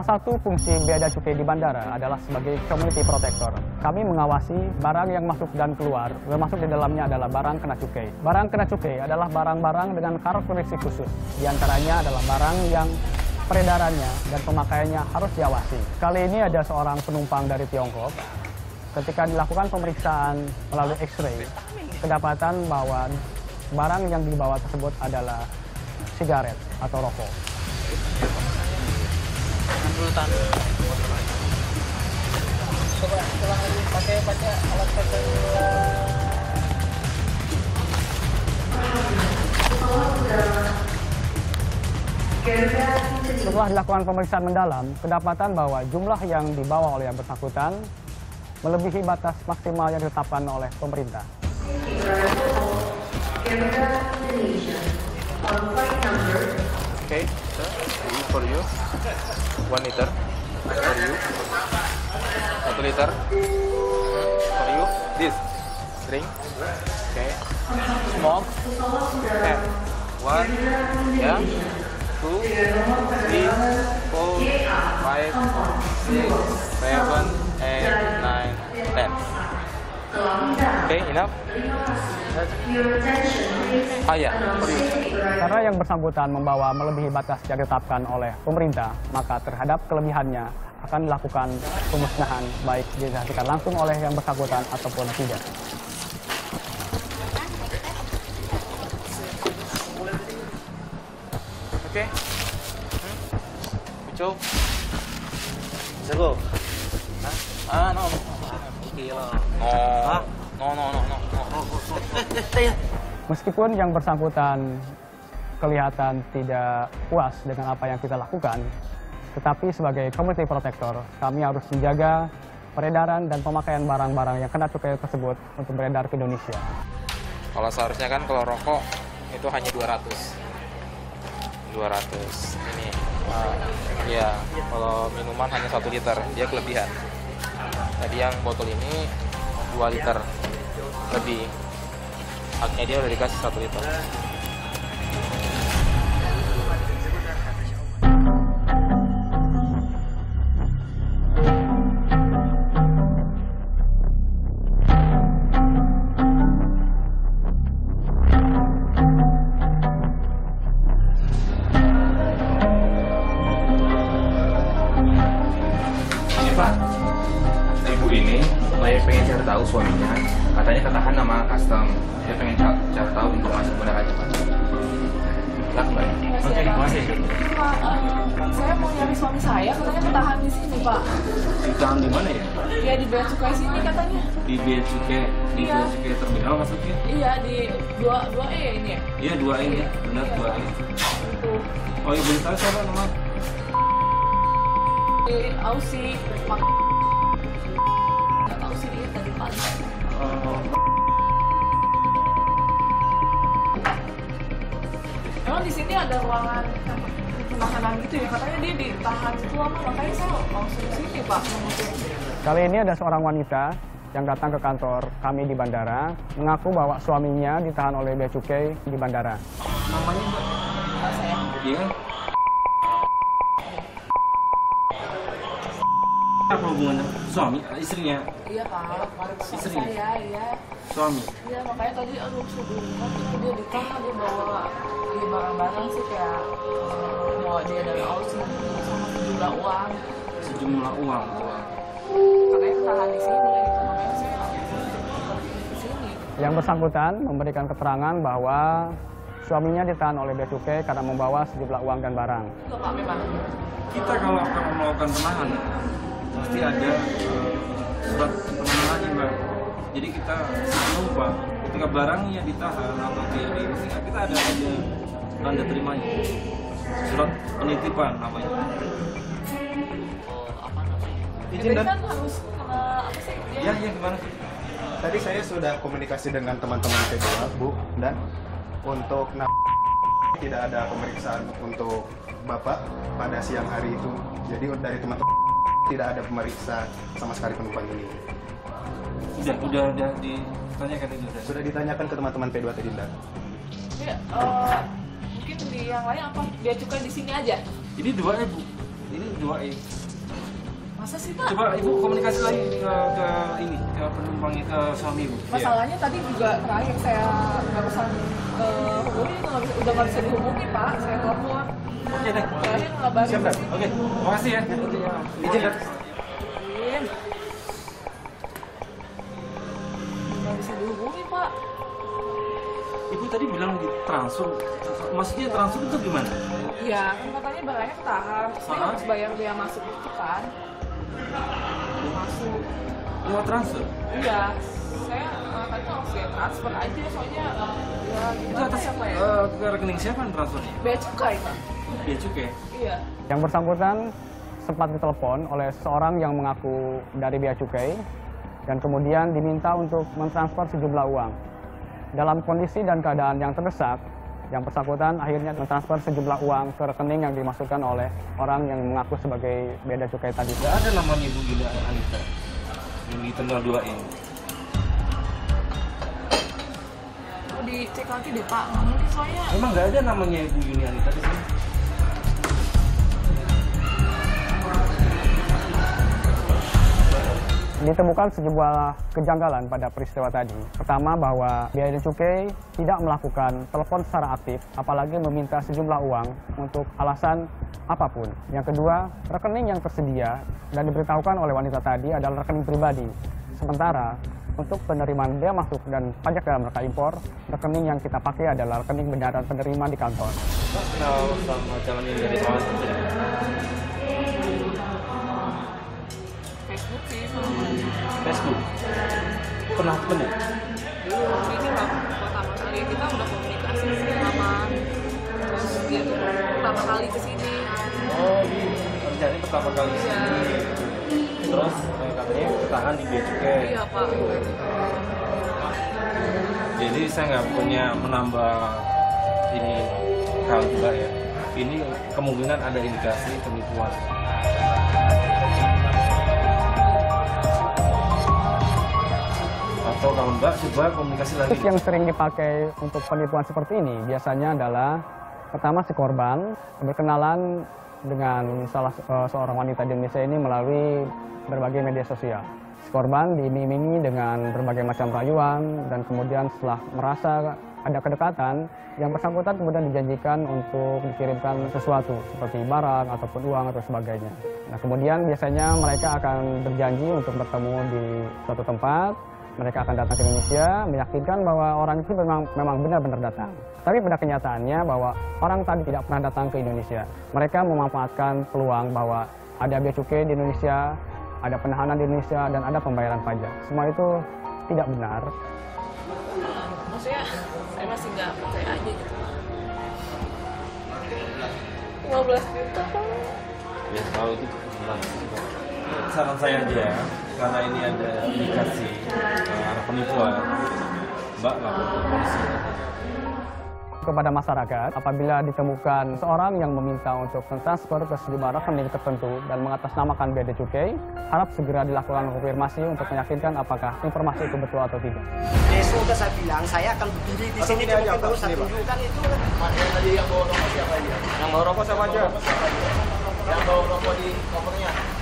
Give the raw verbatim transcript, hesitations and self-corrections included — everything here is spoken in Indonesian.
Salah satu fungsi Bea dan Cukai di bandara adalah sebagai community protector. Kami mengawasi barang yang masuk dan keluar, termasuk di dalamnya adalah barang kena cukai. Barang kena cukai adalah barang-barang dengan karakteristik khusus. Di antaranya adalah barang yang peredarannya dan pemakaiannya harus diawasi. Kali ini ada seorang penumpang dari Tiongkok. Ketika dilakukan pemeriksaan melalui X-ray, kedapatan bahwa barang yang dibawa tersebut adalah sigaret atau rokok. Coba setelah pakai pakai alat pakai. Setelah dilakukan pemeriksaan mendalam, kedapatan bahwa jumlah yang dibawa oleh yang bersangkutan melebihi batas maksimal yang ditetapkan oleh pemerintah. Okay, sir, for you, one liter, for you, satu liter, for you, this, drink, okay, smoke, ten, one, yeah, two, three, four, five, six, seven, eight, nine, ten. Okay, enough? Ah ya, for you. Karena yang bersangkutan membawa melebihi batas yang ditetapkan oleh pemerintah, maka terhadap kelebihannya akan dilakukan pemusnahan, baik disaksikan langsung oleh yang bersangkutan ataupun tidak. Oke, Ucok, Jago. ah no, Gila. no, no, no, no, no, no. Meskipun yang bersangkutan kelihatan tidak puas dengan apa yang kita lakukan, tetapi sebagai community protector, kami harus menjaga peredaran dan pemakaian barang-barang yang kena cukai tersebut untuk beredar ke Indonesia. Kalau seharusnya kan kalau rokok itu hanya dua ratus. dua ratus. Ini uh, ya, kalau minuman hanya satu liter, dia kelebihan. Tadi yang botol ini dua liter lebih. Haknya dia udah dikasih satu liter. Pak, ibu ini saya pengen cari tahu suaminya, katanya ketahan sama custom. Dia pengen ca- cari tahu informasi kebenarannya, Pak. Silahkan, Mbak. Oke, makasih. Pak, eh, saya mau nyari suami saya, katanya ketahan di sini, Pak. Ditahan di mana ya? Ya di bea cukai sini katanya. Di Bea Cukai, di Iya. Bea Cukai terminal maksudnya? Iya di dua dua E ini ya. Iya, dua ini, benar dua ini. Tuh. Oh iya, boleh tahu siapa nama? Di Aussie. Mak. Nggak tahu sih dia tadi pantai. Oh, Emang di sini ada ruangan penahanan gitu ya, katanya dia ditahan situ lama, makanya saya langsung ke sini Pak. Kali ini ada seorang wanita yang datang ke kantor kami di bandara, mengaku bahwa suaminya ditahan oleh Bea Cukai di bandara. namanya Mbak? Pak saya. Iya. Apa hubungannya? Suami, istrinya, Iya Pak, Istri? saya iya. suami. Iya makanya tadi aduh sebelumnya itu dia ditahan, dia bawa di barang-barang sih kayak eh, bawa dia dari Aussie sama sejumlah uang. Sejumlah uang. Katanya ketahan di sini gitu, makanya saya langsung ke sini. Yang bersangkutan memberikan keterangan bahwa suaminya ditahan oleh Bea Cukai karena membawa sejumlah uang dan barang. Itu Pak memang. Kita kalau akan melakukan penahanan pasti ada uh, surat penahanannya, Mbak. Jadi kita sebelum Pak, ketika barangnya ditahan atau dia di sini, kita ada ada tanda terimanya, surat penitipan namanya. Oh, apa namanya? Izin Jadi dan kan harus kena apa sih? ya ya gimana sih? Tadi saya sudah komunikasi dengan teman-teman P dua, Bu, dan untuk na- tidak ada pemeriksaan untuk Bapak pada siang hari itu. Jadi dari teman-teman tidak ada pemeriksaan sama sekali penumpang ini. Udah udah udah ditanyakan itu udah. Sudah ditanyakan ke teman-teman P dua tadi, Mbak. Dia, eh, mungkin di yang lain apa? Dia cukai di sini aja. Ini dua ya Bu. Ini dua E. Masa sih Pak? Coba Ibu komunikasi lagi ke, ke ini, ke penumpang, ke suami Ibu. Masalahnya tadi juga terakhir saya barusan uh, hubungi, nggak bisa- udah nggak bisa dihubungi Pak. Saya telepon. Oke deh. Terakhir ngabarin. Siap, Dan. Oke, makasih ya. Izin, Dan. Izin. Nggak bisa dihubungi Pak. Ibu tadi bilang di transfer. Maksudnya transfer itu gimana? Iya, kan katanya barangnya ketahan. Terus dia Hah? harus bayar biaya masuk itu kan. Masuk. Lewat transfer? Iya. Saya uh, tadi langsung ya transfer aja soalnya ya Itu gimana atas ya Pak ya? eh, ke rekening siapa transfernya? Bea cukai Pak. Bea cukai. Iya. Yang bersangkutan sempat ditelepon oleh seorang yang mengaku dari Bea Cukai dan kemudian diminta untuk mentransfer sejumlah uang. Dalam kondisi dan keadaan yang terdesak, yang bersangkutan akhirnya mentransfer sejumlah uang ke rekening yang dimasukkan oleh orang yang mengaku sebagai Bea Cukai tadi. Tidak ada namanya Ibu Yuni Anita yang di tanggal dua ini. Mau dicek lagi deh Pak. Nggak mungkin soalnya. Emang nggak ada namanya Ibu Yuni Anita di sini? Ditemukan sejumlah kejanggalan pada peristiwa tadi. Pertama, bahwa Bea Cukai tidak melakukan telepon secara aktif, apalagi meminta sejumlah uang untuk alasan apapun. Yang kedua, rekening yang tersedia dan diberitahukan oleh wanita tadi adalah rekening pribadi. Sementara, untuk penerimaan bea masuk dan pajak dalam rangka impor, rekening yang kita pakai adalah rekening benaran penerima di kantor. Pak kenal sama calon yang dari kawasan sini? Facebook sih. Facebook. Pernah ketemu? Ini lah pertama kali kita udah komunikasi sih lama. Terus dia tuh pertama kali kesini. Oh, kerjanya pertama kali di Iya. sini. Terus eh, katanya ketahan di Bea Cukai. Iya Pak. Jadi saya nggak punya menambah ini hal juga ya. Ini kemungkinan ada indikasi penipuan. Atau kalau enggak, coba komunikasi lagi. Tips yang sering dipakai untuk penipuan seperti ini biasanya adalah pertama si korban berkenalan dengan salah eh, seorang wanita di Indonesia ini melalui berbagai media sosial. Si korban diiming-imingi dengan berbagai macam rayuan dan kemudian setelah merasa ada kedekatan, yang bersangkutan kemudian dijanjikan untuk dikirimkan sesuatu seperti barang ataupun uang atau sebagainya. Nah, kemudian biasanya mereka akan berjanji untuk bertemu di suatu tempat. Mereka akan datang ke Indonesia, meyakinkan bahwa orang itu memang memang benar-benar datang. Tapi pada kenyataannya bahwa orang tadi tidak pernah datang ke Indonesia. Mereka memanfaatkan peluang bahwa ada bea cukai di Indonesia, ada penahanan di Indonesia, dan ada pembayaran pajak. Semua itu tidak benar. Maksudnya saya masih nggak percaya aja gitu. lima belas juta Pak. Ya tahu itu jelas. Saran saya aja, karena ini ada indikasi uh, ada penipuan, Mbak lapor ke polisi. Kepada masyarakat, apabila ditemukan seorang yang meminta untuk mentransfer ke sejumlah rekening tertentu dan mengatasnamakan Bea Cukai, harap segera dilakukan konfirmasi untuk meyakinkan apakah informasi itu betul atau tidak. Besok udah saya bilang, saya akan berdiri di sini cuma baru saya tunjukkan itu. Yang bawa rokok siapa aja? Yang bawa rokok sama aja. Yang bawa rokok di kopernya?